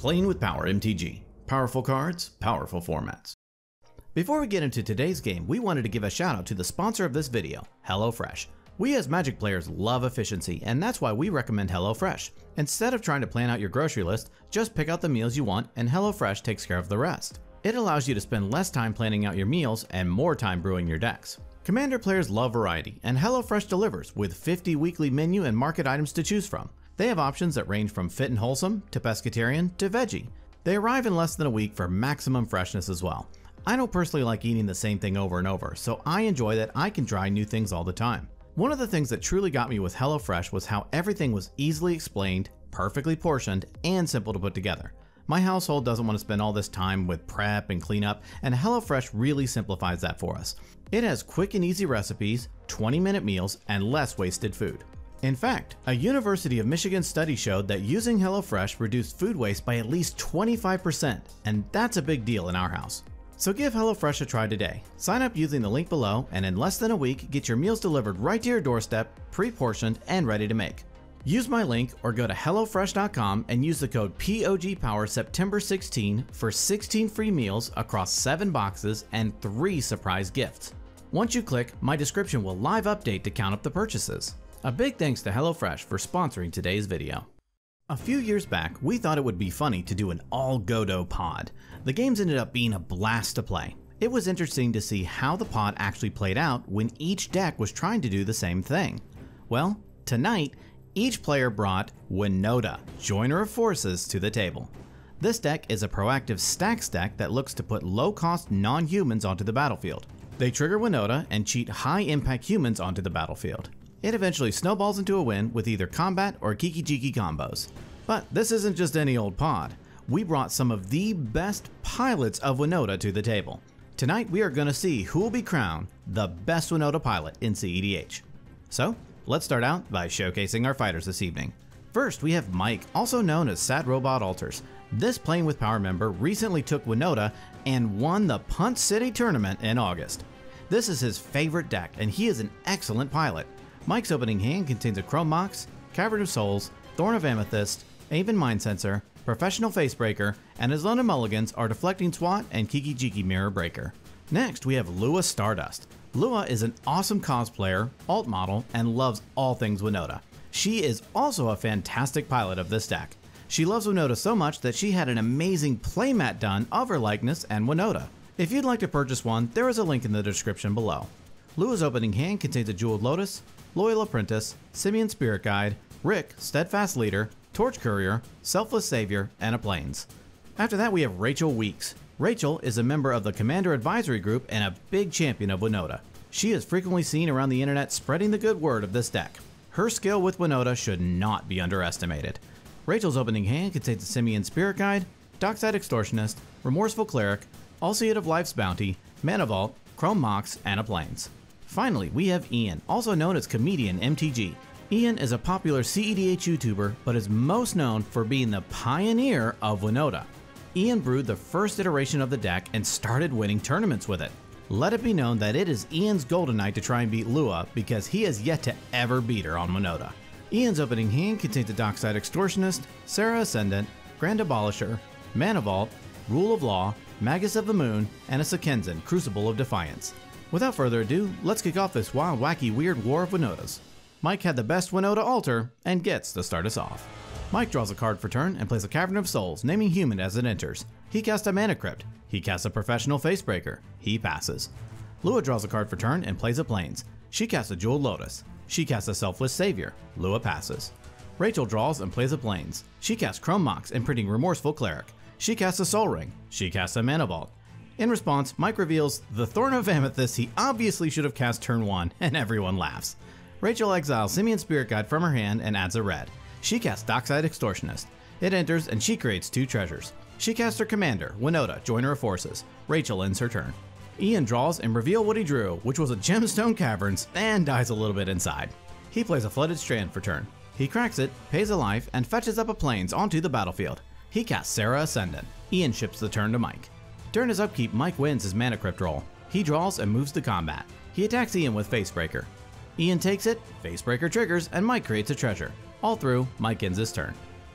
Playing with Power MTG. Powerful cards, powerful formats. Before we get into today's game, we wanted to give a shout out to the sponsor of this video, HelloFresh. We as Magic players love efficiency, and that's why we recommend HelloFresh. Instead of trying to plan out your grocery list, just pick out the meals you want and HelloFresh takes care of the rest. It allows you to spend less time planning out your meals and more time brewing your decks. Commander players love variety, and HelloFresh delivers with 50 weekly menu and market items to choose from. They have options that range from fit and wholesome to pescatarian to veggie. They arrive in less than a week for maximum freshness as well. I don't personally like eating the same thing over and over, so I enjoy that I can try new things all the time. One of the things that truly got me with HelloFresh was how everything was easily explained, perfectly portioned, and simple to put together. My household doesn't want to spend all this time with prep and cleanup, and HelloFresh really simplifies that for us. It has quick and easy recipes, 20-minute meals, and less wasted food. In fact, a University of Michigan study showed that using HelloFresh reduced food waste by at least 25%, and that's a big deal in our house. So give HelloFresh a try today. Sign up using the link below, and in less than a week, get your meals delivered right to your doorstep, pre-portioned, and ready to make. Use my link or go to HelloFresh.com and use the code POGPOWER September 16 for 16 free meals across 7 boxes and 3 surprise gifts. Once you click, my description will live update to count up the purchases. A big thanks to HelloFresh for sponsoring today's video. A few years back, we thought it would be funny to do an all-Godo pod. The games ended up being a blast to play. It was interesting to see how the pod actually played out when each deck was trying to do the same thing. Well, tonight, each player brought Winota, Joiner of Forces, to the table. This deck is a proactive stacks deck that looks to put low-cost non-humans onto the battlefield. They trigger Winota and cheat high-impact humans onto the battlefield. It eventually snowballs into a win with either combat or Kiki-Jiki combos. But this isn't just any old pod. We brought some of the best pilots of Winota to the table. Tonight we are going to see who will be crowned the best Winota pilot in CEDH. So, let's start out by showcasing our fighters this evening. First, we have Mike, also known as Sad Robot Alters. This Playing with Power member recently took Winota and won the Punt City tournament in August. This is his favorite deck, and he is an excellent pilot. Mike's opening hand contains a Chrome Mox, Cavern of Souls, Thorn of Amethyst, Aven Mind Sensor, Professional Facebreaker, and his Lona Mulligans are Deflecting Swat and Kiki-Jiki Mirror Breaker. Next, we have Lua Stardust. Lua is an awesome cosplayer, alt model, and loves all things Winota. She is also a fantastic pilot of this deck. She loves Winota so much that she had an amazing playmat done of her likeness and Winota. If you'd like to purchase one, there is a link in the description below. Lua's opening hand contains a Jeweled Lotus, Loyal Apprentice, Simian Spirit Guide, Rick, Steadfast Leader, Torch Courier, Selfless Savior, and a Plains. After that we have Rachel Weeks. Rachel is a member of the Commander Advisory Group and a big champion of Winota. She is frequently seen around the internet spreading the good word of this deck. Her skill with Winota should not be underestimated. Rachel's opening hand contains a Simian Spirit Guide, Dockside Extortionist, Remorseful Cleric, Alseid of Life's Bounty, Mana Vault, Chrome Mox, and a Plains. Finally, we have Ian, also known as Comedian MTG. Ian is a popular CEDH YouTuber, but is most known for being the pioneer of Winota. Ian brewed the first iteration of the deck and started winning tournaments with it. Let it be known that it is Ian's golden night to try and beat Lua because he has yet to ever beat her on Winota. Ian's opening hand contains a Dockside Extortionist, Serra Ascendant, Grand Abolisher, Mana Vault, Rule of Law, Magus of the Moon, and a Sekenzan, Crucible of Defiance. Without further ado, let's kick off this wild, wacky, weird war of Winotas. Mike had the best Winota altar and gets to start us off. Mike draws a card for turn and plays a Cavern of Souls, naming Human as it enters. He casts a Mana Crypt. He casts a Professional Facebreaker. He passes. Lua draws a card for turn and plays a Plains. She casts a Jeweled Lotus. She casts a Selfless Savior. Lua passes. Rachel draws and plays a Plains. She casts Chrome Mox, imprinting Remorseful Cleric. She casts a Sol Ring. She casts a Mana Vault. In response, Mike reveals the Thorn of Amethyst he obviously should have cast turn 1, and everyone laughs. Rachel exiles Simian Spirit Guide from her hand and adds a red. She casts Dockside Extortionist. It enters and she creates 2 treasures. She casts her commander, Winota, Joiner of Forces. Rachel ends her turn. Ian draws and reveals what he drew, which was a Gemstone Caverns, and dies a little bit inside. He plays a Flooded Strand for turn. He cracks it, pays a life, and fetches up a Plains onto the battlefield. He casts Serra Ascendant. Ian ships the turn to Mike. During his upkeep, Mike wins his Mana Crypt roll. He draws and moves to combat. He attacks Ian with Facebreaker. Ian takes it, Facebreaker triggers, and Mike creates a treasure. All through, Mike ends his turn.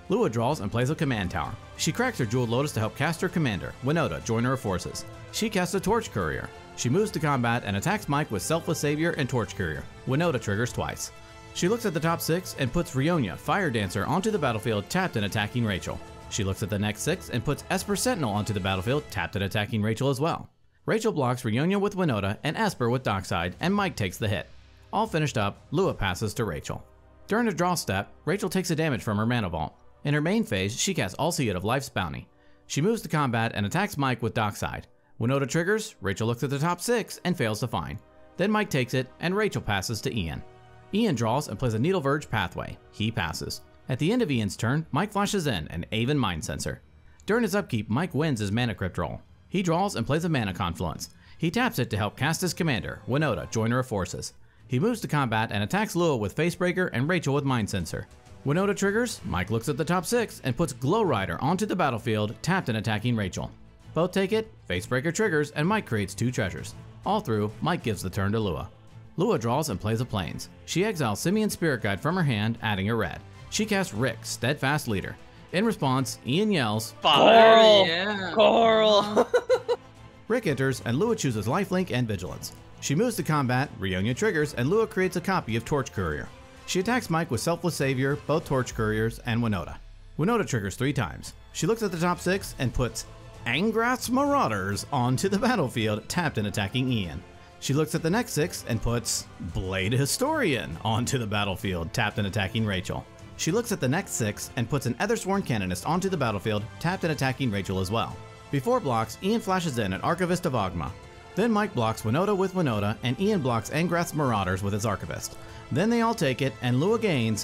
Lua draws and plays a command tower. She cracks her Jeweled Lotus to help cast her commander, Winota, join her forces. She casts a Torch Courier. She moves to combat and attacks Mike with Selfless Savior and Torch Courier. Winota triggers twice. She looks at the top 6 and puts Rionya, Fire Dancer, onto the battlefield, tapped and attacking Rachel. She looks at the next 6 and puts Esper Sentinel onto the battlefield, tapped and attacking Rachel as well. Rachel blocks Rionya with Winota and Esper with Dockside, and Mike takes the hit. All finished up, Lua passes to Rachel. During a draw step, Rachel takes a damage from her Mana Vault. In her main phase, she casts Ulseid of Life's Bounty. She moves to combat and attacks Mike with Dockside. Winota triggers, Rachel looks at the top 6 and fails to find. Then Mike takes it, and Rachel passes to Ian. Ian draws and plays a Needle Verge Pathway. He passes. At the end of Ian's turn, Mike flashes in an Aven Mind Sensor. During his upkeep, Mike wins his Mana Crypt roll. He draws and plays a Mana Confluence. He taps it to help cast his commander, Winota, joiner of forces. He moves to combat and attacks Lua with Facebreaker and Rachel with Mind Sensor. Winota triggers, Mike looks at the top 6 and puts Glow Rider onto the battlefield, tapped and attacking Rachel. Both take it, Facebreaker triggers, and Mike creates 2 treasures. All through, Mike gives the turn to Lua. Lua draws and plays a Plains. She exiles Simian Spirit Guide from her hand, adding a red. She casts Rick, Steadfast Leader. In response, Ian yells, Coral! Yeah. Coral! Rick enters, and Lua chooses Lifelink and Vigilance. She moves to combat, Rionya triggers, and Lua creates a copy of Torch Courier. She attacks Mike with Selfless Savior, both Torch Couriers, and Winota. Winota triggers 3 times. She looks at the top 6 and puts Angrath's Marauders onto the battlefield, tapped and attacking Ian. She looks at the next 6 and puts Blade Historian onto the battlefield, tapped and attacking Rachel. She looks at the next 6 and puts an Ethersworn Canonist onto the battlefield, tapped and attacking Rachel as well. Before blocks, Ian flashes in an Archivist of Ogma. Then Mike blocks Winota with Winota, and Ian blocks Angrath's Marauders with his Archivist. Then they all take it, and Lua gains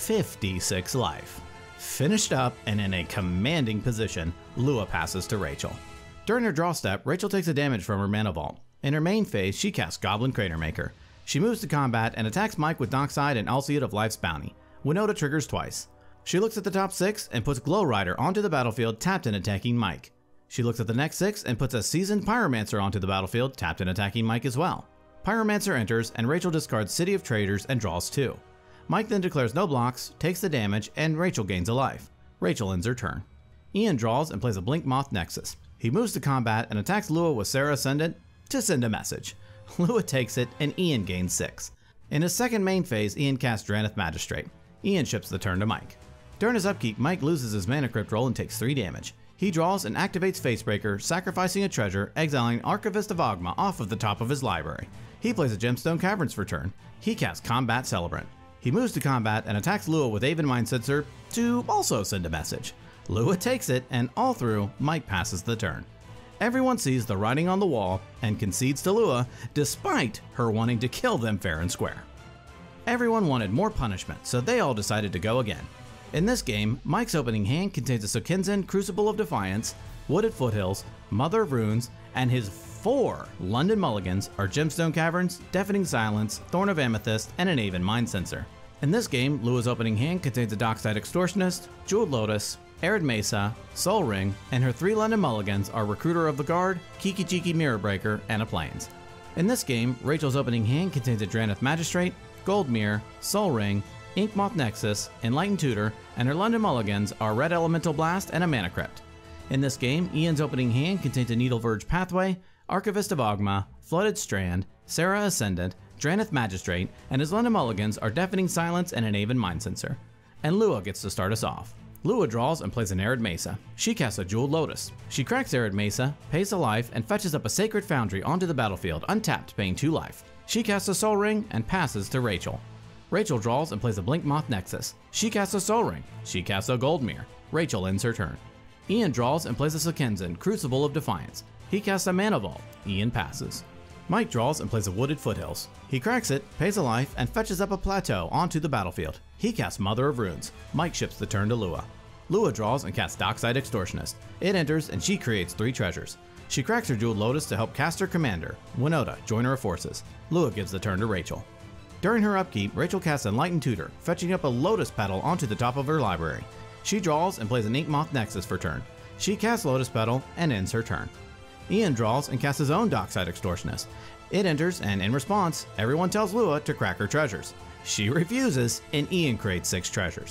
56 life. Finished up and in a commanding position, Lua passes to Rachel. During her draw step, Rachel takes a damage from her Mana Vault. In her main phase, she casts Goblin Cratermaker. She moves to combat and attacks Mike with Dockside and Ulseid of Life's Bounty. Winota triggers twice. She looks at the top 6 and puts Glow Rider onto the battlefield, tapped and attacking Mike. She looks at the next 6 and puts a Seasoned Pyromancer onto the battlefield, tapped and attacking Mike as well. Pyromancer enters, and Rachel discards City of Traders and draws 2. Mike then declares no blocks, takes the damage, and Rachel gains a life. Rachel ends her turn. Ian draws and plays a Blink Moth Nexus. He moves to combat and attacks Lua with Serra Ascendant to send a message. Lua takes it, and Ian gains 6. In his second main phase, Ian casts Drannith Magistrate. Ian ships the turn to Mike. During his upkeep, Mike loses his Mana Crypt roll and takes 3 damage. He draws and activates Facebreaker, sacrificing a treasure, exiling Archivist of Ogma off of the top of his library. He plays a Gemstone Caverns for turn. He casts Combat Celebrant. He moves to combat and attacks Lua with Aven Mind Sensor to also send a message. Lua takes it, and all through, Mike passes the turn. Everyone sees the writing on the wall and concedes to Lua, despite her wanting to kill them fair and square. Everyone wanted more punishment, so they all decided to go again. In this game, Mike's opening hand contains a Sokinzen Crucible of Defiance, Wooded Foothills, Mother of Runes, and his 4 London Mulligans are Gemstone Caverns, Deafening Silence, Thorn of Amethyst, and an Aven Mind Sensor. In this game, Lua's opening hand contains a Dockside Extortionist, Jeweled Lotus, Arid Mesa, Soul Ring, and her 3 London Mulligans are Recruiter of the Guard, Kiki Jiki Mirror Breaker, and a Plains. In this game, Rachel's opening hand contains a Drannith Magistrate, Gold Mirror, Soul Ring, Inkmoth Nexus, Enlightened Tutor, and her London Mulligans are Red Elemental Blast and a Mana Crypt. In this game, Ian's opening hand contains a Needle Verge Pathway, Archivist of Ogma, Flooded Strand, Serra Ascendant, Drannith Magistrate, and his London Mulligans are Deafening Silence and an Aven Mind Sensor. And Lua gets to start us off. Lua draws and plays an Arid Mesa. She casts a Jeweled Lotus. She cracks Arid Mesa, pays a life, and fetches up a Sacred Foundry onto the battlefield, untapped, paying 2 life. She casts a Soul Ring and passes to Rachel. Rachel draws and plays a Blink Moth Nexus. She casts a Soul Ring. She casts a Gold Mirror. Rachel ends her turn. Ian draws and plays a Sokinzen Crucible of Defiance. He casts a Mana Vault. Ian passes. Mike draws and plays a Wooded Foothills. He cracks it, pays a life, and fetches up a Plateau onto the battlefield. He casts Mother of Runes. Mike ships the turn to Lua. Lua draws and casts Dockside Extortionist. It enters, and she creates 3 treasures. She cracks her Jeweled Lotus to help cast her commander, Winota, joiner of forces. Lua gives the turn to Rachel. During her upkeep, Rachel casts Enlightened Tutor, fetching up a Lotus Petal onto the top of her library. She draws and plays an Inkmoth Nexus for turn. She casts Lotus Petal and ends her turn. Ian draws and casts his own Dockside Extortionist. It enters, and in response, everyone tells Lua to crack her treasures. She refuses, and Ian creates 6 treasures.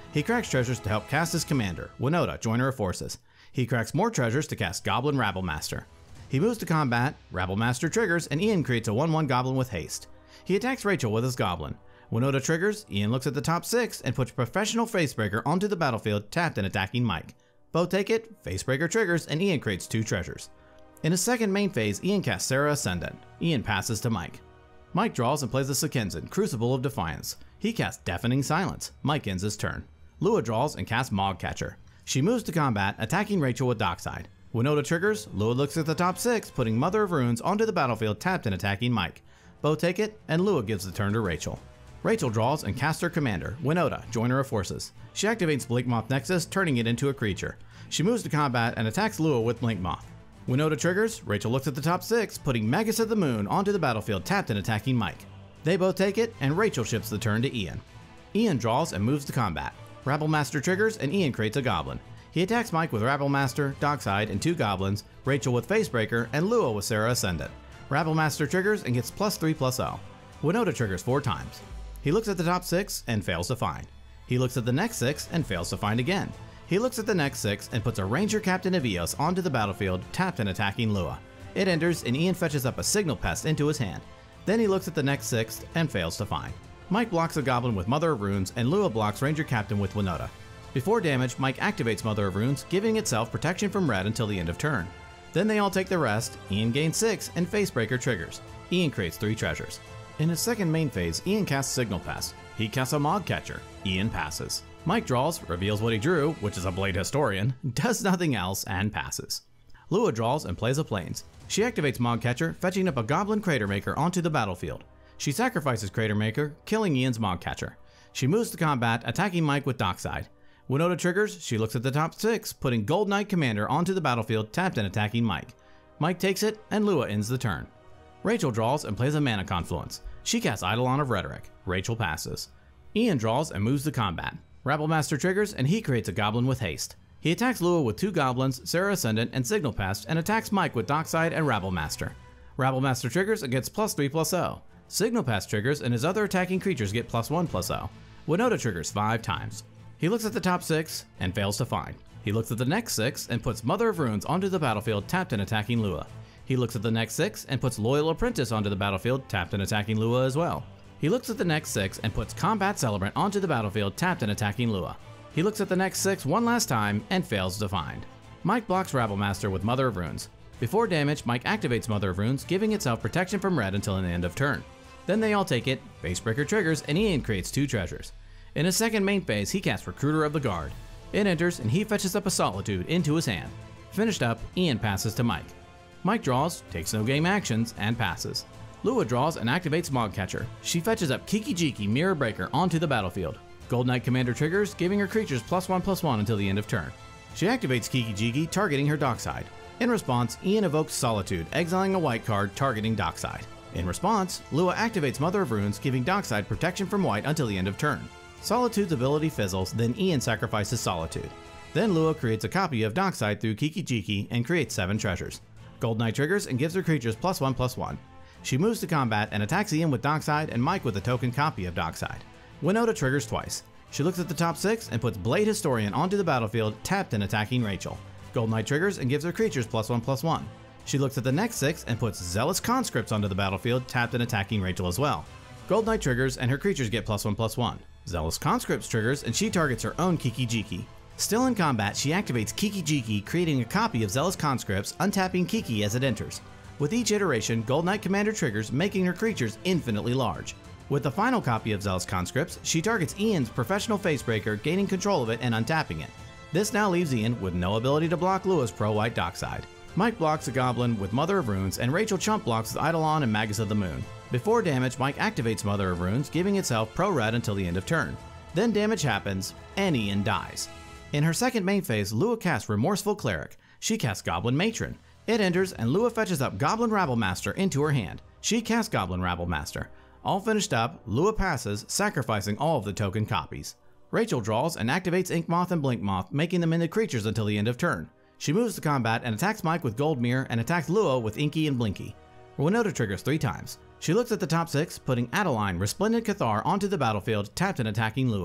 He cracks treasures to help cast his commander, Winota, Joiner of Forces. He cracks more treasures to cast Goblin Rabblemaster. He moves to combat, Rabblemaster triggers, and Ian creates a 1/1 Goblin with haste. He attacks Rachel with his Goblin. Winota triggers, Ian looks at the top 6 and puts Professional Facebreaker onto the battlefield, tapped and attacking Mike. Both take it, Facebreaker triggers, and Ian creates 2 treasures. In his second main phase, Ian casts Serra Ascendant. Ian passes to Mike. Mike draws and plays the Sekenzan, Crucible of Defiance. He casts Deafening Silence. Mike ends his turn. Lua draws and casts Mogcatcher. She moves to combat, attacking Rachel with Dockside. Winota triggers, Lua looks at the top 6, putting Mother of Runes onto the battlefield, tapped and attacking Mike. Both take it, and Lua gives the turn to Rachel. Rachel draws and casts her commander, Winota, Joiner of Forces. She activates Blinkmoth Nexus, turning it into a creature. She moves to combat and attacks Lua with Blinkmoth. Winota triggers, Rachel looks at the top 6, putting Magus of the Moon onto the battlefield, tapped and attacking Mike. They both take it, and Rachel ships the turn to Ian. Ian draws and moves to combat. Rabblemaster triggers, and Ian creates a Goblin. He attacks Mike with Rabblemaster, Dockside, and 2 Goblins, Rachel with Facebreaker, and Lua with Serra Ascendant. Rabblemaster triggers and gets +3/+0. Winota triggers 4 times. He looks at the top 6 and fails to find. He looks at the next 6 and fails to find again. He looks at the next 6 and puts a Ranger Captain of Eos onto the battlefield, tapped and attacking Lua. It enters, and Ian fetches up a Signal Pest into his hand. Then he looks at the next 6 and fails to find. Mike blocks a Goblin with Mother of Runes, and Lua blocks Ranger Captain with Winota. Before damage, Mike activates Mother of Runes, giving itself protection from red until the end of turn. Then they all take the rest, Ian gains 6, and Facebreaker triggers. Ian creates 3 treasures. In his second main phase, Ian casts Signal Pest. He casts a Mogcatcher. Ian passes. Mike draws, reveals what he drew, which is a Blade Historian, does nothing else, and passes. Lua draws and plays a Plains. She activates Mogcatcher, fetching up a Goblin Cratermaker onto the battlefield. She sacrifices Cratermaker, killing Ian's Mogcatcher. She moves to combat, attacking Mike with Dockside. Winota triggers, she looks at the top 6, putting Gold Knight Commander onto the battlefield, tapped and attacking Mike. Mike takes it, and Lua ends the turn. Rachel draws and plays a Mana Confluence. She casts Eidolon of Rhetoric. Rachel passes. Ian draws and moves to combat. Rabblemaster triggers, and he creates a Goblin with haste. He attacks Lua with 2 Goblins, Serra Ascendant, and Signal Pest, and attacks Mike with Dockside and Rabblemaster. Rabblemaster triggers and gets +3/+0. Signal Pest triggers, and his other attacking creatures get +1/+0. Winota triggers 5 times. He looks at the top 6 and fails to find. He looks at the next 6 and puts Mother of Runes onto the battlefield, tapped and attacking Lua. He looks at the next 6 and puts Loyal Apprentice onto the battlefield, tapped and attacking Lua as well. He looks at the next 6 and puts Combat Celebrant onto the battlefield, tapped and attacking Lua. He looks at the next 6 one last time and fails to find. Mike blocks Rabblemaster with Mother of Runes. Before damage, Mike activates Mother of Runes, giving itself protection from red until the end of turn. Then they all take it, Facebreaker triggers, and Ian creates 2 treasures. In his second main phase, he casts Recruiter of the Guard. It enters, and he fetches up a Solitude into his hand. Finished up, Ian passes to Mike. Mike draws, takes no game actions, and passes. Lua draws and activates Mogcatcher. She fetches up Kiki-Jiki Mirror Breaker onto the battlefield. Gold Knight Commander triggers, giving her creatures +1/+1 until the end of turn. She activates Kiki-Jiki, targeting her Dockside. In response, Ian evokes Solitude, exiling a white card targeting Dockside. In response, Lua activates Mother of Runes, giving Dockside protection from white until the end of turn. Solitude's ability fizzles, then Ian sacrifices Solitude. Then Lua creates a copy of Dockside through Kiki-Jiki and creates 7 treasures. Gold Knight triggers and gives her creatures +1/+1. She moves to combat and attacks Ian with Dockside and Mike with a token copy of Dockside. Winota triggers twice. She looks at the top 6 and puts Blade Historian onto the battlefield, tapped and attacking Rachel. Gold Knight triggers and gives her creatures +1/+1. She looks at the next 6 and puts Zealous Conscripts onto the battlefield, tapped and attacking Rachel as well. Gold Knight triggers and her creatures get +1/+1. Zealous Conscripts triggers and she targets her own Kiki-Jiki. Still in combat, she activates Kiki-Jiki, creating a copy of Zealous Conscripts, untapping Kiki as it enters. With each iteration, Gold Knight Commander triggers, making her creatures infinitely large. With the final copy of Zealous Conscripts, she targets Ian's Professional Facebreaker, gaining control of it and untapping it. This now leaves Ian with no ability to block Lua's pro-white Dockside. Mike blocks a Goblin with Mother of Runes, and Rachel chump blocks with Eidolon and Magus of the Moon. Before damage, Mike activates Mother of Runes, giving itself pro-red until the end of turn. Then damage happens, and Ian dies. In her second main phase, Lua casts Remorseful Cleric. She casts Goblin Matron. It enters, and Lua fetches up Goblin Rabblemaster into her hand. She casts Goblin Rabblemaster. All finished up, Lua passes, sacrificing all of the token copies. Rachel draws and activates Inkmoth and Blinkmoth, making them into creatures until the end of turn. She moves to combat and attacks Mike with Gold Mirror and attacks Lua with Inky and Blinky. Winota triggers 3 times. She looks at the top 6, putting Adeline, Resplendent Cathar onto the battlefield, tapped and attacking Lua.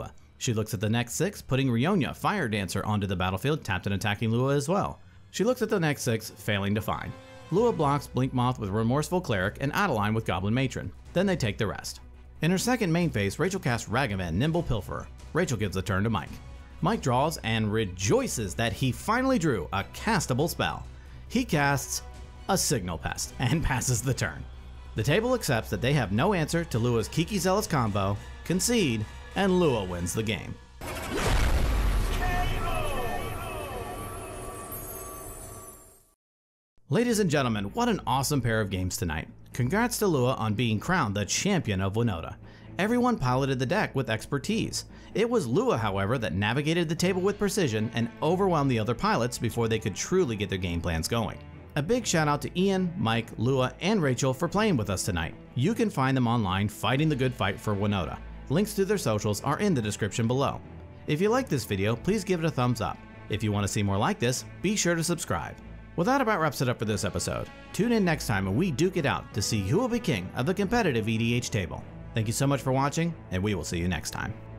She looks at the next 6, putting Rionya, Fire Dancer, onto the battlefield, tapped and attacking Lua as well. She looks at the next 6, failing to find. Lua blocks Blinkmoth with Remorseful Cleric and Adeline with Goblin Matron. Then they take the rest. In her second main phase, Rachel casts Ragavan, Nimble Pilferer. Rachel gives the turn to Mike. Mike draws and rejoices that he finally drew a castable spell. He casts a Signal Pest and passes the turn. The table accepts that they have no answer to Lua's Kiki Zealous combo, concede, and Lua wins the game. Ladies and gentlemen, what an awesome pair of games tonight. Congrats to Lua on being crowned the champion of Winota. Everyone piloted the deck with expertise. It was Lua, however, that navigated the table with precision and overwhelmed the other pilots before they could truly get their game plans going. A big shout out to Ian, Mike, Lua, and Rachel for playing with us tonight. You can find them online fighting the good fight for Winota. Links to their socials are in the description below. If you like this video, please give it a thumbs up. If you want to see more like this, be sure to subscribe. Well, that about wraps it up for this episode. Tune in next time when we duke it out to see who will be king of the competitive EDH table. Thank you so much for watching, and we will see you next time.